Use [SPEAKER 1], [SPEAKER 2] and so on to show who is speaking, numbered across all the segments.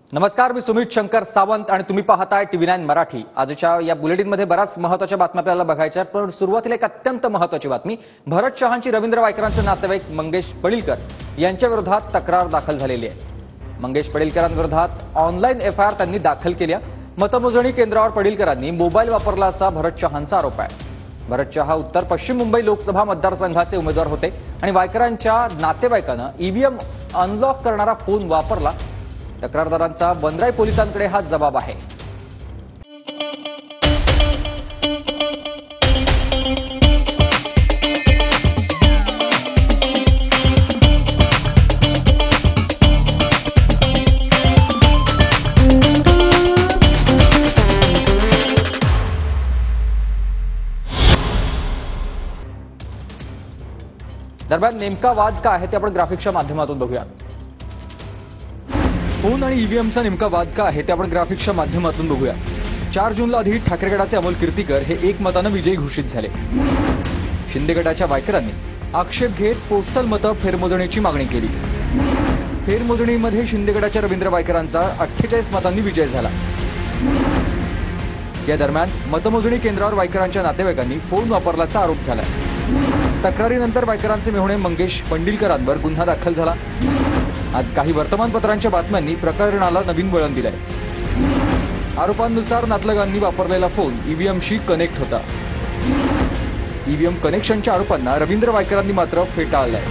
[SPEAKER 1] नमस्कार, मी सुमित शंकर सावंत आणि तुम्ही पाहताय TV9 मराठी। आजच्या या बुलेटिनमध्ये बराच महत्त्वाच्या बातम्या आपल्याला बघायच्या आहेत, पण सुरुवातीला एक अत्यंत महत्त्वाची बातमी। भरत चव्हाणची रवींद्र वायकरांचे नातेवाईक मंगेश पडिलकर यांच्या विरोधात तक्रार दाखल झालेली आहे। मंगेश पडिलकरांविरोधात ऑनलाईन FIR त्यांनी दाखल केली आहे। मतमोजणी केंद्रावर पडिलकरांनी मोबाईल वापरल्याचा भरत चव्हाणचा आरोप आहे। भरत चव्हाण उत्तर पश्चिम मुंबई लोकसभा मतदारसंघाचे उमेदवार होते आणि वायकरांच्या नातेवाईकांना EVM अनलॉक करणारा फोन वापरला। तक्रारदारांचा वनराई पोलिसांकडे हा जबाब आहे। दरम्यान नेमका वाद काय आहे ते आपण ग्राफिक्सच्या माध्यमातून बघूया। फोन आणि EVMचा नेमका वाद का आहे ते आपण ग्राफिक्सच्या माध्यमातून बघूया। 4 जूनला आधी ठाकरे गटाचे अमोल कीर्तीकर हे एकमताने विजयी घोषित झाले। शिंदे गटाच्या वायकरांनी आक्षेप घेत पोस्टल मतं फेरमोजणीची मागणी केली। फेरमोजणीमध्ये शिंदे गटाच्या रवींद्र वायकरांचा 48 मतांनी विजय झाला। या दरम्यान मतमोजणी केंद्रावर वायकरांच्या नातेवाईकांनी फोन वापरल्याचा आरोप झाला। तक्रारीनंतर वायकरांचे मेहुणे मंगेश पडिलकरांवर गुन्हा दाखल झाला। आज काही वर्तमानपत्रांच्या बातम्यांनी प्रकरणाला नवीन वळण दिलंय। आरोपांनुसार नातलगांनी वापरलेला फोन EVMशी कनेक्ट होता। EVM कनेक्शनच्या आरोपांना रवींद्र वायकरांनी मात्र फेटाळलंय।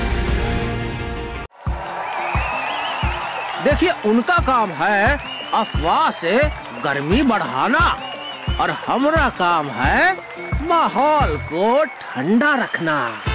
[SPEAKER 2] देखिए, उनका काम है अफवाह से गर्मी बढ़ाना और हमारा काम है माहौल को ठंडा रखना।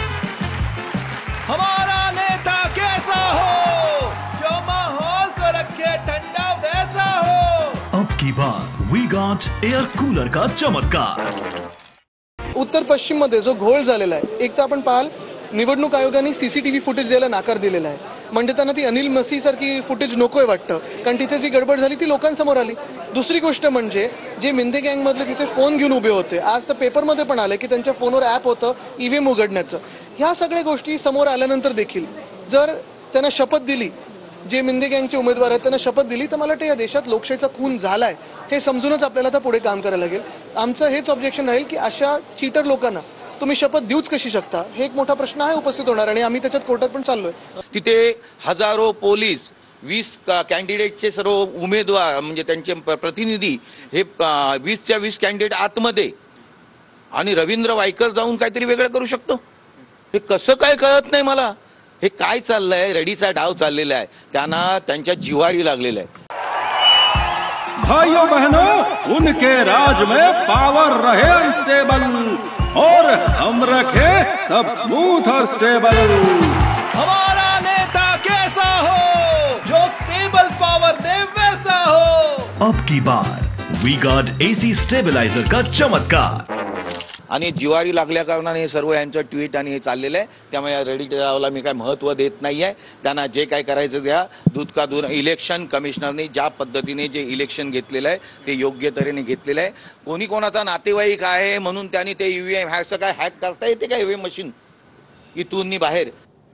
[SPEAKER 3] हमारा नेता कैसा हो जो माहौल को रखे ठंडा वैसा हो।
[SPEAKER 4] अब की बार वी गॉट एयर कूलर का चमत्कार।
[SPEAKER 5] उत्तर पश्चिम मध्ये जो घोळ झालेला आहे, एक तर आपण पाहाल निवडणूक आयोगाने CCTV फुटेज द्यायला नाकार दिलेला आहे। म्हणजे त्यांना ती अनिल मसी सारखी फुटेज नकोय वाटतं, कारण तिथे जी गडबड झाली ती लोकांसमोर आली। दुसरी गोष्ट म्हणजे जे मिंदे गँग मधले तिथे फोन घेऊन उभे होते, आज तर पेपरमध्ये पण आले की त्यांच्या फोनवर ॲप होतं EVM उघडण्याचं। ह्या सगळ्या गोष्टी समोर आल्यानंतर देखील जर त्यांना शपथ दिली, जे मिंदे गँगचे उमेदवार आहेत त्यांना शपथ दिली, तर मला वाटतं या देशात लोकशाहीचा खून झालाय हे समजूनच आपल्याला आता पुढे काम करायला लागेल। आमचं हेच ऑब्जेक्शन राहील की अशा चीटर लोकांना तुम्ही शपथ देऊच कशी शकता, हे एक मोठा प्रश्न आहे उपस्थित होणार आणि आम्ही त्याच्यात कोर्टात पण चाललोय।
[SPEAKER 6] तिथे हजारो पोलीस, 20 कॅन्डिडेटचे सर्व उमेदवार म्हणजे त्यांचे प्रतिनिधी हे 20च्या 20 कॅन्डिडेट आतमध्ये, आणि रवींद्र वायकर जाऊन काहीतरी वेगळं करू शकतो। हे कसं काय कळत नाही मला। हे काय चाललंय? रेडीचा डाव चाललेला आहे, त्यांना त्यांच्या जिव्हारी लागलेला आहे।
[SPEAKER 3] भाइयों बहनों, उनके राज में पावर रहे अनस्टेबल और हम रखे सब स्मूथ और स्टेबल। हमारा नेता कैसा हो जो स्टेबल पावर दे वैसा हो।
[SPEAKER 4] अब की बार वी गॉट AC स्टेबलायझर का चमत्कार।
[SPEAKER 6] आणि जिवारी लागल्या कारणाने हे सर्व यांचं ट्विट आणि हे चाललेलं आहे, त्यामुळे रेडी डावला मी काय महत्त्व देत नाही आहे। त्यांना जे काय करायचं द्या, दूध का दूध। इलेक्शन कमिशनरने ज्या पद्धतीने जे इलेक्शन घेतलेलं आहे ते योग्य तऱ्हेने घेतलेलं आहे। कोणी कोणाचा नातेवाईक आहे म्हणून त्यांनी ते EVM असं काय हॅक करता येते का EVM मशीन इथून बाहेर?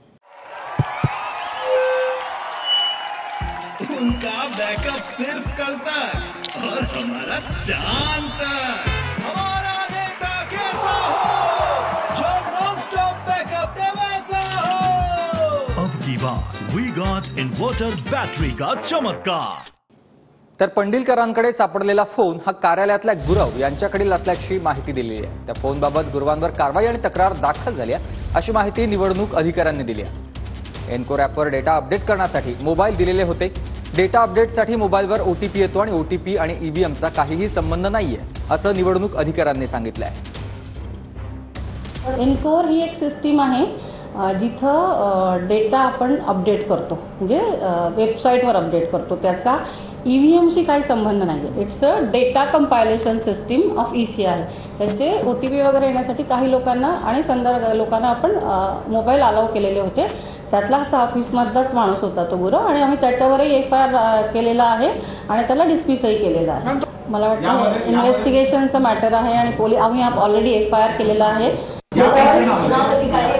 [SPEAKER 3] उनका बैकअप सिर्फ कल तक और हमारा चांद तक। हमारा नेता कैसा हो जो नॉन स्टॉप बैकअप दे वैसा हो।
[SPEAKER 4] अब की बार वी गॉट इन्वर्टर बैटरी का चमत्कार।
[SPEAKER 1] तर पडिलकरांकडे सापडलेला फोन हा कार्यालयातल्या गुरव यांच्याकडील असल्याची माहिती दिलेली आहे। त्या फोनबाबत गुरवांवर कारवाई आणि तक्रार दाखल झाली आहे अशी माहिती निवडणूक अधिकाऱ्यांनी दिली आहे। एन्कोर ॲपवर डेटा अपडेट करण्यासाठी मोबाईल दिलेले होते। डेटा अपडेटसाठी मोबाईलवर OTP येतो आणि OTP आणि EVMचा काहीही संबंध नाहीये असं निवडणूक अधिकाऱ्यांनी सांगितलं आहे।
[SPEAKER 7] एन्कोर ही एक सिस्टीम आहे जिथं डेटा आपण अपडेट करतो, म्हणजे वेबसाईटवर अपडेट करतो, त्याचा EVMशी काही संबंध नाही आहे। It's a data compilation system of EC आहे। त्याचे OTP वगैरे येण्यासाठी काही लोकांना आणि संदर्भ लोकांना आपण मोबाईल अलाउ केलेले होते। त्यातलाच ऑफिसमधलाच माणूस होता तो गुरव, आणि आम्ही त्याच्यावरही FIR केलेला आहे आणि त्याला डिस्मिसही केलेला आहे। मला वाटतं इन्व्हेस्टिगेशनचा मॅटर आहे आणि आम्ही ऑलरेडी FIR केलेला आहे।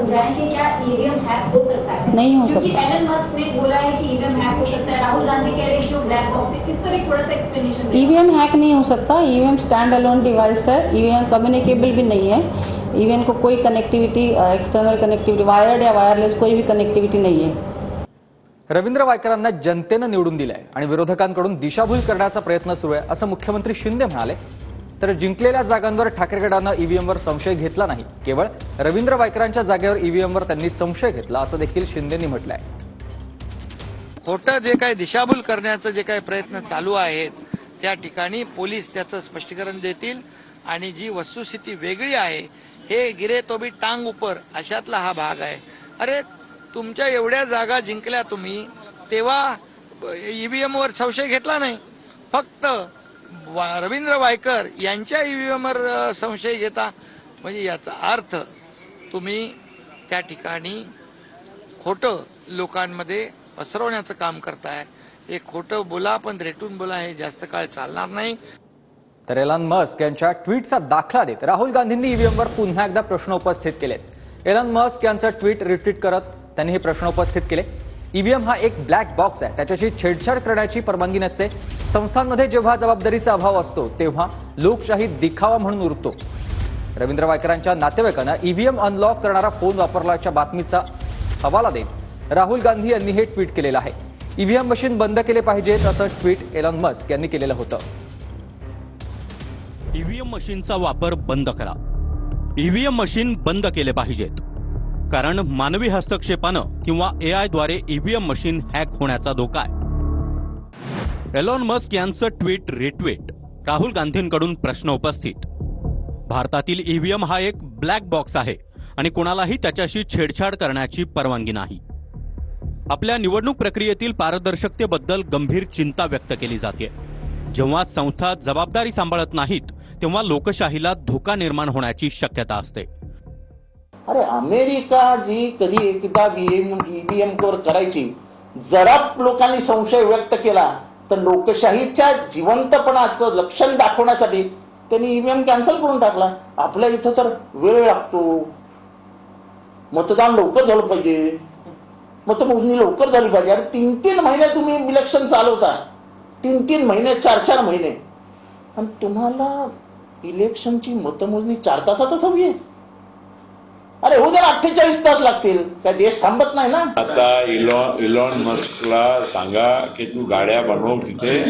[SPEAKER 8] समझाएं कि क्या ईवीएम हैक हो सकता है?
[SPEAKER 7] नहीं हो
[SPEAKER 8] क्योंकि
[SPEAKER 7] सकता।
[SPEAKER 8] एलन मस्क ने बोला है कि ईवीएम हैक हो सकता है, राहुल गांधी कह रहे हैं जो ब्लैक बॉक्स है, इस पर एक थोड़ा सा एक्सप्लेनेशन दें।
[SPEAKER 7] ईवीएम हैक नहीं हो सकता। ईवीएम स्टैंड अलोन डिवाइस है। ईवीएम कम्युनिकेबल भी नहीं है। ईवीएम को कोई कनेक्टिविटी, एक्सटर्नल कनेक्टिविटी, वायर्ड या वायरलेस कोई भी कनेक्टिविटी नहीं है।
[SPEAKER 1] रवींद्र वायकरांना जनतेनं निवडून दिलंय आणि विरोधकांकडून दिशाभूल करण्याचा प्रयत्न सुरू आहे असं मुख्यमंत्री शिंदे म्हणाले. तर जिंकलेल्या जागांवर ठाकरे गटानं ईव्हीएमवर संशय घेतला नाही, केवळ रवींद्र वायकरांच्या जागेवर ईव्हीएमवर त्यांनी संशय घेतला असं देखील शिंदेंनी म्हटलंय.
[SPEAKER 6] खोटं जे काही दिशाभूल करण्याचं जे काही प्रयत्न चालू आहेत त्या ठिकाणी पोलीस त्याचं स्पष्टीकरण देतील आणि जी वस्तुस्थिती वेगळी आहे हे गिरे तो भी टांग ऊपर अशातला हा भाग आहे. अरे तुमच्या एवढ्या जागा जिंकल्या तुम्ही, तेव्हा ईव्हीएमवर संशय घेतला नाही, फक्त रवींद्र वायकर यांच्या ईव्हीएमवर संशय घेता. म्हणजे याचा अर्थ तुम्ही त्या ठिकाणी खोटं लोकांमध्ये पसरवण्याचं काम करताय. हे खोटं बोला पण रेटून बोला, हे जास्त काळ चालणार नाही.
[SPEAKER 1] तर एलन मस्क यांच्या ट्विटचा दाखला देत राहुल गांधींनी ईव्हीएमवर पुन्हा एकदा प्रश्न उपस्थित केलेत. एलन मस्क यांचं ट्विट रिट्वीट करत त्यांनी हे प्रश्न उपस्थित केले. ईव्हीएम हा एक ब्लॅक बॉक्स आहे, त्याच्याशी छेडछाड करण्याची परवानगी नसते. संस्थांमध्ये जेव्हा जबाबदारीचा अभाव असतो तेव्हा लोकशाही दिखावा म्हणून उरतो. रवींद्र वायकरांच्या नातेवाईकांना ईव्हीएम अनलॉक करणारा फोन वापरल्याच्या बातमीचा हवाला देत राहुल गांधी यांनी हे ट्विट केलेलं आहे. ईव्हीएम मशीन बंद केले पाहिजेत असं ट्विट एलन मस्क यांनी केलेलं होतं.
[SPEAKER 9] ईव्हीएम मशीनचा वापर बंद करा. ईव्हीएम मशीन बंद केले पाहिजेत, कारण मानवी हस्तक्षेपानं किंवा AI द्वारे ईव्हीएम मशीन हॅक होण्याचा धोका आहे. एलॉन मस्क यांचं ट्विट रिट्वीट. राहुल गांधींकडून प्रश्न उपस्थित. भारतातील ईव्हीएम हा एक ब्लॅक बॉक्स आहे आणि कोणालाही त्याच्याशी छेडछाड करण्याची परवानगी नाही. आपल्या निवडणूक प्रक्रियेतील पारदर्शकतेबद्दल गंभीर चिंता व्यक्त केली जाते. जेव्हा संस्था जबाबदारी सांभाळत नाहीत तेव्हा लोकशाहीला धोका निर्माण होण्याची शक्यता असते.
[SPEAKER 10] अरे अमेरिका जी कधी एकदा ईव्हीएम वर करायची, जरा लोकांनी संशय व्यक्त केला तर लोकशाहीच्या जिवंतपणाचं लक्षण दाखवण्यासाठी त्यांनी ईव्हीएम कॅन्सल करून टाकला. आपल्या इथं तर वेळ लागतो, मतदान लवकर झालं पाहिजे, मतमोजणी लवकर झाली पाहिजे. अरे 3-3 महिने तुम्ही इलेक्शन चालवता, 3-3 महिने, 4-4 महिने, आणि तुम्हाला इलेक्शनची मतमोजणी 4 तासातच हवी आहे. अरे उद्या 48 तास लागतील, काय देश थांबत नाही ना.
[SPEAKER 11] आता इलॉन मस्कला सांगा की तू गाड्या बनव तिथे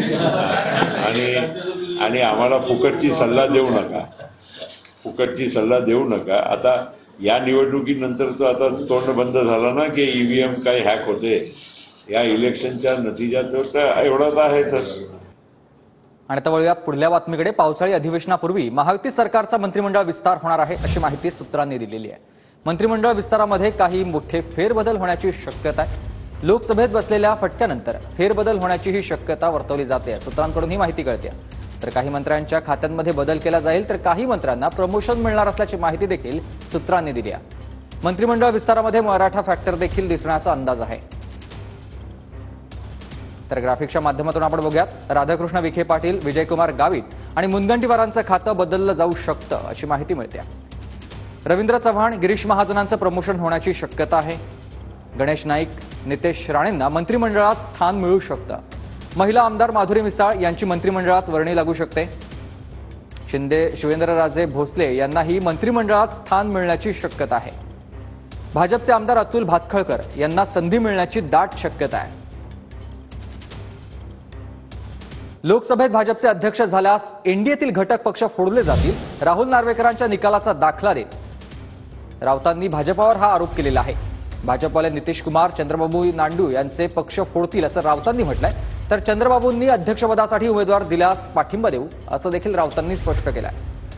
[SPEAKER 11] आणि आम्हाला फुकटची सल्ला देऊ नका, फुकटची सल्ला देऊ नका. आता या निवडणुकीनंतर तो आता तोंड बंद झाला ना की ईव्हीएम काय हॅक होते. या इलेक्शनच्या नतिजात तर एवढाच आहेच.
[SPEAKER 1] आणि आता वळूयात पुढल्या बातमीकडे. पावसाळी अधिवेशनापूर्वी महायुती सरकारचा मंत्रिमंडळ विस्तार होणार आहे अशी माहिती सूत्रांनी दिलेली आहे. मंत्रिमंडळ विस्तारामध्ये काही मोठे फेरबदल होण्याची शक्यता आहे. लोकसभेत बसलेल्या फटक्यानंतर फेरबदल होण्याची ही शक्यता वर्तवली जाते. सूत्रांकडून ही माहिती कळते. तर काही मंत्र्यांच्या खात्यांमध्ये बदल केला जाईल, तर काही मंत्र्यांना प्रमोशन मिळणार असल्याची माहिती देखील सूत्रांनी दिली आहे. मंत्रिमंडळ विस्तारामध्ये मराठा फॅक्टर देखील दिसण्याचा अंदाज आहे. तर ग्राफिक्सच्या माध्यमातून आपण बघूयात. राधाकृष्ण विखे पाटील, विजयकुमार गावित आणि मुनगंटीवारांचं खातं बदललं जाऊ शकतं अशी माहिती मिळते. रवींद्र चव्हाण, गिरीश महाजनांचं प्रमोशन होण्याची शक्यता आहे. गणेश नाईक, नितेश राणेंना मंत्रिमंडळात स्थान मिळू शकतं. महिला आमदार माधुरी मिसाळ यांची मंत्रिमंडळात वर्णी लागू शकते. शिवेंद्रराजे भोसले यांनाही मंत्रिमंडळात स्थान मिळण्याची शक्यता आहे. भाजपचे आमदार अतुल भातखळकर यांना संधी मिळण्याची दाट शक्यता आहे. लोकसभेत भाजपचे अध्यक्ष झाल्यास एनडीएतील घटक पक्ष फोडले जातील. राहुल नार्वेकरांच्या निकालाचा दाखला देत राऊतांनी भाजपावर हा आरोप केलेला आहे. भाजपवाले नितीश कुमार, चंद्रबाबू नायडू यांचे पक्ष फोडतील असं राऊतांनी म्हटलंय. तर चंद्रबाबूंनी अध्यक्षपदासाठी उमेदवार दिल्यास पाठिंबा देऊ असं देखील राऊतांनी स्पष्ट केलं आहे.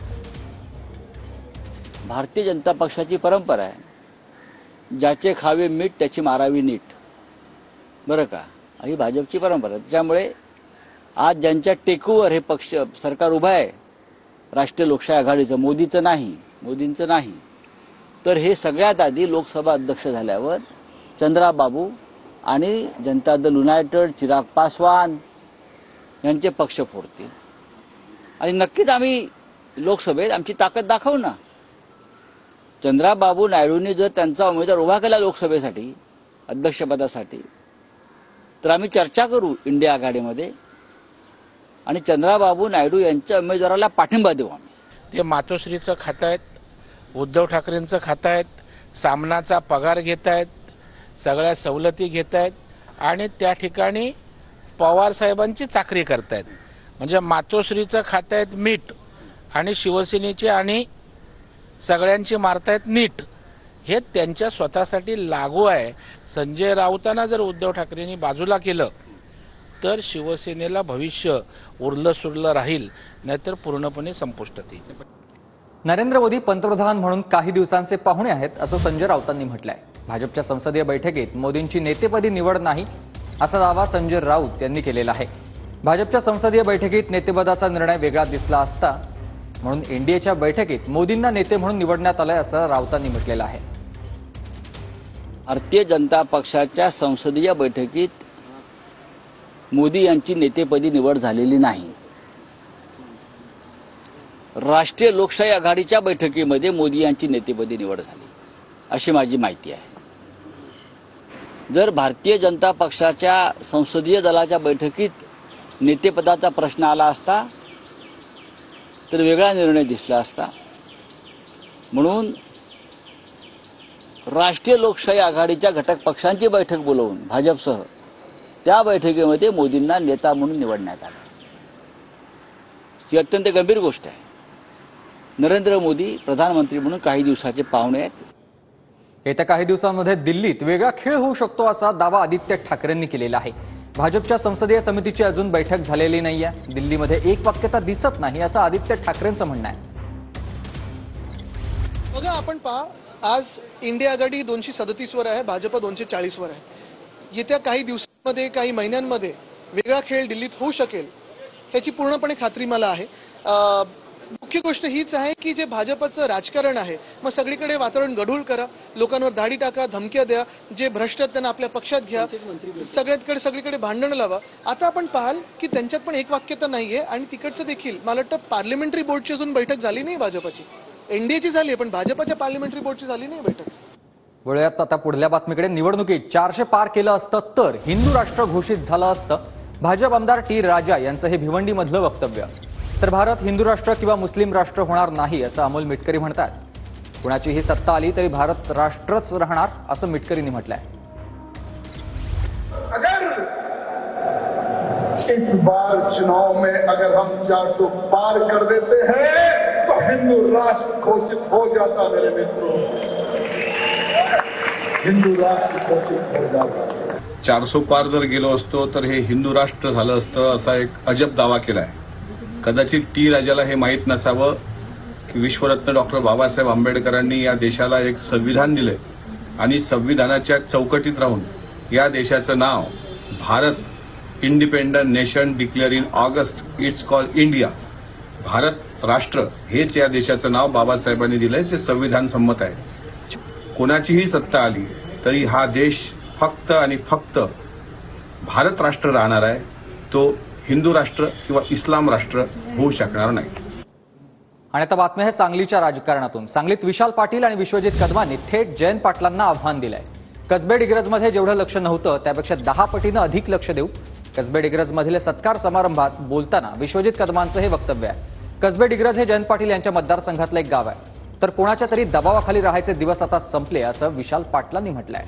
[SPEAKER 12] भारतीय जनता पक्षाची परंपरा आहे, ज्याचे खावे मीठ त्याची मारावी नीट, बरं का, ही भाजपची परंपरा. त्याच्यामुळे आज ज्यांच्या टेकूवर हे पक्ष सरकार उभं आहे, राष्ट्रीय लोकशाही आघाडीचं, मोदींचं नाही, तर हे सगळ्यात आधी लोकसभा अध्यक्ष झाल्यावर चंद्राबाबू आणि जनता दल युनायटेड, चिराग पासवान यांचे पक्ष फोडतील. आणि नक्कीच आम्ही लोकसभेत आमची ताकद दाखवू ना. चंद्राबाबू नायडूंनी जर त्यांचा उमेदवार उभा केला लोकसभेसाठी अध्यक्षपदासाठी तर आम्ही चर्चा करू इंडिया आघाडीमध्ये आणि चंद्राबाबू नायडू यांच्या उमेदवाराला पाठिंबा देऊ आम्ही.
[SPEAKER 2] ते मातोश्रीचं खात आहेत, उद्धव ठाकरेंचं खात आहेत, सामनाचा पगार घेत आहेत, सगळ्या सवलती घेत आहेत आणि त्या ठिकाणी पवार साहेबांची चाकरी करतायत. म्हणजे मातोश्रीचं खात आहेत मीठ आणि शिवसेनेची आणि सगळ्यांची मारतायत नीट. हे त्यांच्या स्वतःसाठी लागू आहे. संजय राऊतांना जर उद्धव ठाकरेंनी बाजूला केलं तर शिवसेनेला भविष्य उरलं सुरलं राहील, नाहीतर पूर्णपणे संपुष्टात येईल.
[SPEAKER 1] नरेंद्र मोदी पंतप्रधान म्हणून काही दिवसांचे पाहुणे आहेत असं संजय राऊतांनी म्हटलंय. भाजपच्या संसदीय बैठकीत मोदींची नेतेपदी निवड नाही असा दावा संजय राऊत यांनी केलेला आहे. भाजपच्या संसदीय बैठकीत नेतेपदाचा निर्णय वेगळा दिसला असता म्हणून एनडीएच्या बैठकीत मोदींना नेते म्हणून निवडण्यात आलंय असं राऊतांनी म्हटलेलं आहे.
[SPEAKER 12] भारतीय जनता पक्षाच्या संसदीय बैठकीत मोदी यांची नेतेपदी निवड झालेली नाही. राष्ट्रीय लोकशाही आघाडीच्या बैठकीमध्ये मोदी यांची नेतेपदी निवड झाली अशी माझी माहिती आहे. जर भारतीय जनता पक्षाच्या संसदीय दलाच्या बैठकीत नेतेपदाचा प्रश्न आला असता तर वेगळा निर्णय दिसला असता. म्हणून राष्ट्रीय लोकशाही आघाडीच्या घटक पक्षांची बैठक बोलवून भाजपसह त्या बैठकीमध्ये मोदींना नेता म्हणून निवडण्यात आलं. ही अत्यंत गंभीर गोष्ट आहे. नरेंद्र मोदी प्रधानमंत्री म्हणून काही दिवसाचे पाहुणे आहेत.
[SPEAKER 1] येत्या काही दिवसांमध्ये दिल्लीत वेगळा खेळ होऊ शकतो असा दावा आदित्य ठाकरेंनी केलेला आहे. भाजपच्या संसदीय समितीची अजून बैठक झालेली नाहीये. दिल्लीमध्ये एकवाक्यता दिसत नाही असं आदित्य ठाकरेंचं म्हणणं आहे.
[SPEAKER 5] बघा आपण पहा, आज इंडिया आघाडी 237 वर आहे, भाजप 240 वर आहे. येत्या काही दिवसांमध्ये काही महिन्यांमध्ये वेगळा खेळ दिल्लीत होऊ शकेल ह्याची पूर्णपणे खात्री मला आहे. मुख्य गोष्ट हीच आहे की जे भाजपचं राजकारण आहे मग सगळीकडे वातावरण गढूळ करा, लोकांवर दाढी टाका, धमक्या द्या, जे भ्रष्ट आहेत त्यांना आपल्या पक्षात घ्या, सगळीकडे भांडण लावा. आता आपण पाहाल की त्यांच्यात पण एक वाक्यता नाहीये आणि तिकडचं देखील मला वाटतं पार्लमेंटरी बोर्डची अजून बैठक झाली नाही भाजपची. एनडीएची झाली पण भाजपच्या पार्लमेंटरी बोर्डची झाली नाही बैठक.
[SPEAKER 1] वळूयात आता पुढल्या बातमीकडे. निवडणुकीत 400 पार केलं असतं तर हिंदू राष्ट्र घोषित झालं असतं. भाजप आमदार टी राजा यांचं हे भिवंडीमधलं वक्तव्य. तर भारत हिंदू राष्ट्र किंवा मुस्लिम राष्ट्र होणार नाही असं अमोल मिटकरी म्हणतात. कुणाची ही सत्ता आली तरी भारत राष्ट्रच राहणार असं मिटकरींनी म्हटलंय.
[SPEAKER 13] इस बार चुनाव में अगर हम 400 पार कर देते हैं तो हिंदू राष्ट्र घोषित हो जाता. मेरे मित्रों, हिंदू राष्ट्र घोषित हो जाता.
[SPEAKER 14] 400 पार जर गेलो असतो तर हे हिंदू राष्ट्र झालं असतं असा एक अजब दावा केलाय. कदाचित टी राजाला हे माहीत नसावं की विश्वरत्न डॉक्टर बाबासाहेब आंबेडकरांनी या देशाला एक संविधान दिले आणि संविधानाच्या चौकटीत राहून या देशाचं नाव Bharat independent nation declare in August it's call India. Bharat राष्ट्र हेच या देशाचं नाव बाबासाहेबांनी दिलंय, ते संविधान संमत आहे. कोणाचीही सत्ता आली तरी हा देश फक्त आणि फक्त भारत राष्ट्र राहणार आहे. तो हिंदू राष्ट्र किंवा इस्लाम राष्ट्र होऊ शकणार नाही.
[SPEAKER 1] आणि आता बातम्या आहे सांगलीच्या राजकारणातून. सांगलीत विशाल पाटील आणि विश्वजित कदमांनी थेट जयंत पाटलांना आव्हान दिलंय. कसबे डिग्रजमध्ये जेवढं लक्ष नव्हतं त्यापेक्षा 10 पटीनं अधिक लक्ष देऊ. कसबे डिग्रजमधील सत्कार समारंभात बोलताना विश्वजित कदमांचं हे वक्तव्य आहे. कसबे डिग्रज हे जयंत पाटील यांच्या मतदारसंघातलं एक गाव आहे. तर कोणाच्या तरी दबावाखाली राहायचे दिवस आता संपले असं विशाल पाटलांनी म्हटलंय.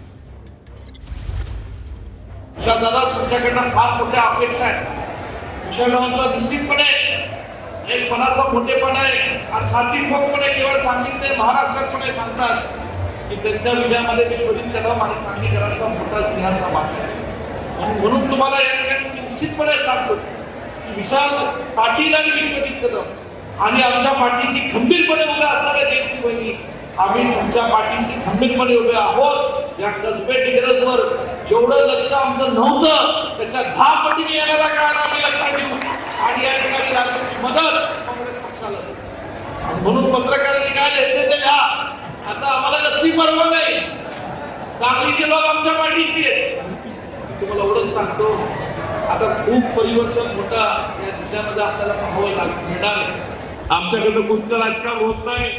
[SPEAKER 15] दादा, तुमच्याकडनं फार मोठ्या अपेक्षा आहेत. विशालरावांचा निश्चितपणे एक मनाचा मोठेपणा आहे, छातीपोटपणे केवळ सांगितले महाराष्ट्रातपणे सांगतात की त्यांच्या विजयामध्ये विश्वजित कदम आणि सांगलीकरांचा मोठा सिंहाचा भाग आहे. म्हणून तुम्हाला या ठिकाणी मी निश्चितपणे सांगतो की विशाल पाटील आणि विश्वजित कदम आणि आमच्या पाठीशी खंबीरपणे उभ्या असणाऱ्या देशनी बहिणी, आम्ही तुमच्या पाठीशी खंबीरपणे उभे आहोत. या कसबे डिग्रजवर जेवढं लक्ष आमचं नव्हतं त्याच्या 10 पटीने येणारा काळ आम्ही लक्षात घेऊ आणि या ठिकाणी राज्याची मदत काँग्रेस पक्षाला देऊ. म्हणून पत्रकारांनी काय लिहायचं ते लिहा. आता आम्हाला कसली परवा नाही, सांगलीचे लोक आमच्या पाठीशी आहेत. तुम्हाला एवढंच सांगतो, आता खूप परिवर्तन मोठा या जिल्ह्यामध्ये आपल्याला पाहावं मिळणार आहे. आमच्याकडनं कुचकं राजकारण होत नाही.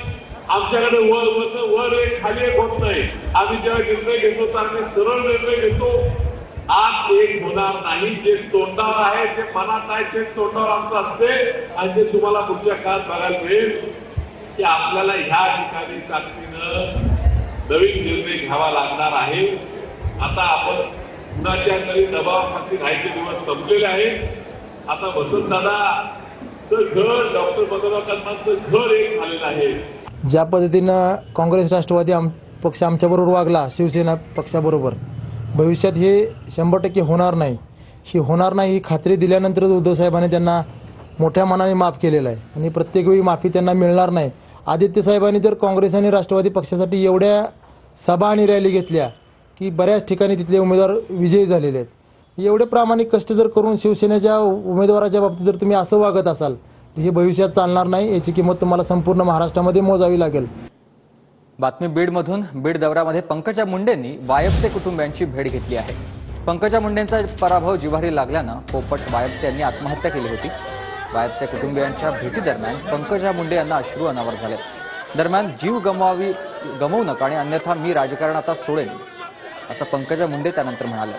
[SPEAKER 15] आमच्याकडे वर एक खाली एक होत नाही. आम्ही जेव्हा निर्णय घेतो तर आम्ही सरळ निर्णय घेतो. आत एक होणार नाही. जे तोंडावर आहे, जे मनात आहे, ते तोंडावर आमचं असते. आणि ते तुम्हाला पुढच्या काळात बघायला मिळेल की आपल्याला ह्या ठिकाणी ताकदीनं नवीन निर्णय घ्यावा लागणार आहे. आता आपण कुणाच्या तरी दबावाखाली राहायचे दिवस संपलेले आहेत. आता वसंतदादाचं घर, डॉक्टर मधुरा कदमांचं घर एक झालेलं आहे.
[SPEAKER 16] ज्या पद्धतीनं काँग्रेस राष्ट्रवादी पक्ष आमच्याबरोबर वागला, शिवसेना पक्षाबरोबर, भविष्यात हे 100% होणार नाही. ही होणार नाही ही खात्री दिल्यानंतरच उद्धवसाहेबांनी त्यांना मोठ्या मनाने माफ केलेलं आहे. आणि प्रत्येक वेळी माफी त्यांना मिळणार नाही. आदित्य साहेबांनी तर काँग्रेस आणि राष्ट्रवादी पक्षासाठी एवढ्या सभा आणि रॅली घेतल्या की बऱ्याच ठिकाणी तिथले उमेदवार विजयी झालेले आहेत. एवढे प्रामाणिक कष्ट जर करून शिवसेनेच्या उमेदवाराच्या बाबतीत जर तुम्ही असं वागत असाल हे भविष्यात चालणार नाही. याची किंमत तुम्हाला संपूर्ण महाराष्ट्रामध्ये मोजावी लागेल.
[SPEAKER 1] बातमी बीडमधून. बीड दौऱ्यामध्ये पंकजा मुंडेंनी वायफचे कुटुंबियांची भेट घेतली आहे. पंकजा मुंडेंचा पराभव जिव्हारी लागल्यानं पोपट वायफसे यांनी आत्महत्या केली होती. वायफचे कुटुंबियांच्या भेटीदरम्यान पंकजा मुंडे यांना अश्रू अनावर झाले. दरम्यान जीव गमवू नका आणि अन्यथा मी राजकारण आता सोडेन, असं पंकजा मुंडे त्यानंतर म्हणाल्या.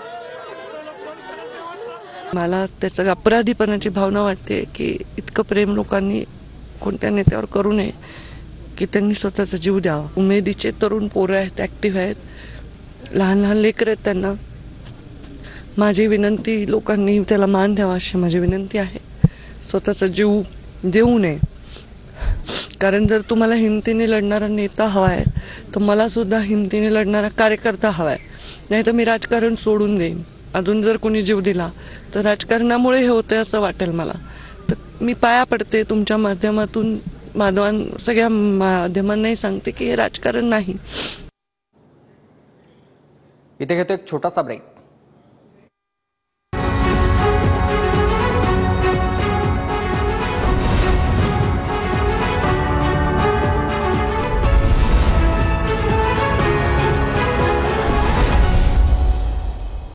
[SPEAKER 17] मला त्याचं अपराधीपणाची भावना वाटते की इतकं प्रेम लोकांनी कोणत्या नेत्यावर करू नये की त्यांनी स्वतःचा जीव द्यावा. उमेदीचे तरुण पोरं आहेत, ॲक्टिव्ह आहेत, लहान लहान लेकरं आहेत. त्यांना माझी विनंती, लोकांनी त्याला मान द्यावा अशी माझी विनंती आहे. स्वतःचा जीव देऊ नये. कारण जर तुम्हाला हिमतीने लढणारा नेता हवा आहे तर मला सुद्धा हिमतीने लढणारा कार्यकर्ता हवा आहे. नाही तर मी राजकारण सोडून देईन. अजून जर कोणी जीव दिला तर राजकारणामुळे हे होतंय असं वाटेल मला. तर मी पाया पडते तुमच्या माध्यमातून, सगळ्या माध्यमांनाही सांगते की हे राजकारण नाही.
[SPEAKER 1] इथे घेतो एक छोटासा ब्रेक.